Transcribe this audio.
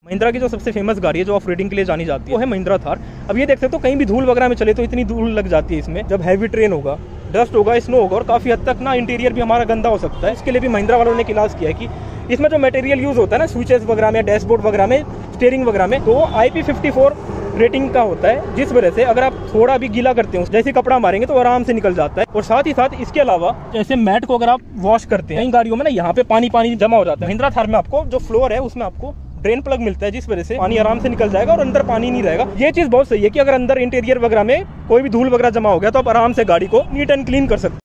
महिंद्रा की जो सबसे फेमस गाड़ी है जो ऑफ रोडिंग के लिए जानी जाती है वो है महिंद्रा थार। अब ये देख सकते हो कहीं भी धूल वगैरह में चले तो इतनी धूल लग जाती है इसमें। जब हैवी ट्रेन होगा, डस्ट होगा, स्नो होगा और काफ़ी हद तक ना इंटीरियर भी हमारा गंदा हो सकता है। इसके लिए भी महिंद्रा वालों ने इलाज किया है कि इसमें जो मटेरियल यूज़ होता है ना स्विचेस वगैरह में, डैशबोर्ड वगैरह में, स्टीयरिंग वगैरह में, तो IP54 रेटिंग का होता है, जिस वजह से अगर आप थोड़ा भी गीला करते हो जैसे कपड़ा मारेंगे तो आराम से निकल जाता है। और साथ ही साथ इसके अलावा जैसे मैट को अगर आप वॉश करते हैं, कई गाड़ियों में ना यहाँ पे पानी जमा हो जाता है। महिंद्रा थार में आपको जो फ्लोर है उसमें आपको ड्रेन प्लग मिलता है, जिस वजह से पानी आराम से निकल जाएगा और अंदर पानी नहीं रहेगा। ये चीज़ बहुत सही है कि अगर अंदर इंटीरियर वगैरह में कोई भी धूल वगैरह जमा हो गया तो आप आराम से गाड़ी को नीट एंड क्लीन कर सकते हैं।